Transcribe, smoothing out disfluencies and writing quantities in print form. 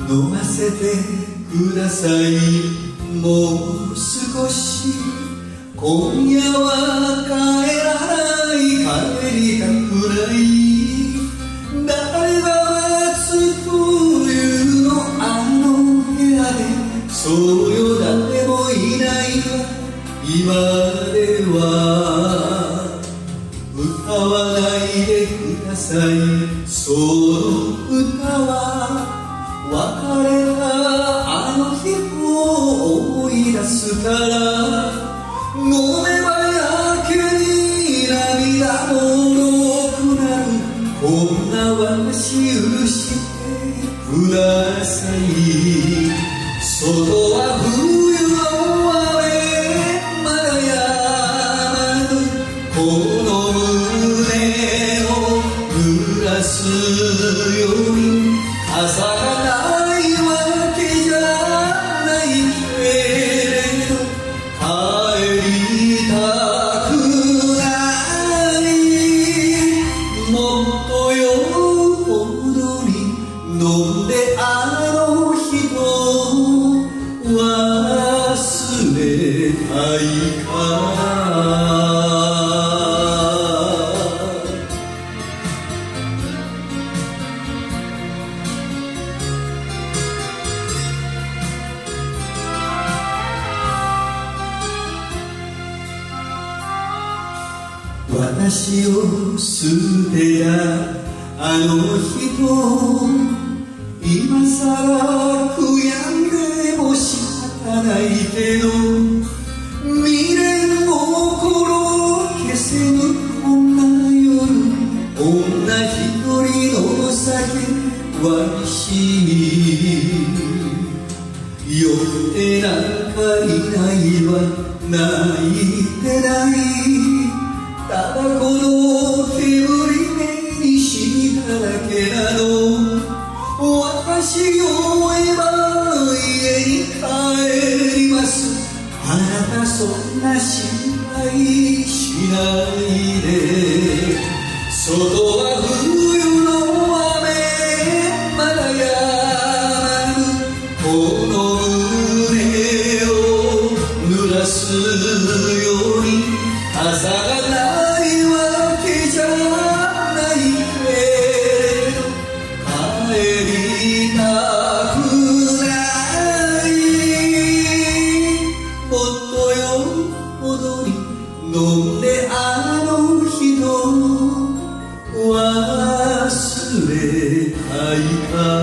飲ませてください。もう少し今夜は帰らない、帰りたくない。誰が待つ冬のあの部屋で、そうよ誰もいないわ今では。歌わないでください。その歌は別れたあの日を思い出すから。飲めばやけに涙もろくなる。こんな私許してください。外は冬の雨まだやまぬ。この胸を濡らすように傘がないわけじゃないけれど、帰りたくない。もっとよほどに飲んであの人忘れたいから。私を捨てたあの人、今さら悔やんでも仕方ないけど、未練心消せぬこんな夜、女一人の酒割りしみ。酔ってなんかいないわ、泣いてない。ただこの煙目にしみただけなの。私を追えば家に帰ります。あなたそんな心配しないで。外は冬の雨まだやまぬ。この胸を濡らすように傘がないわけじゃないけれど、帰りたくない。もっとよほどに飲んであの人忘れたいか。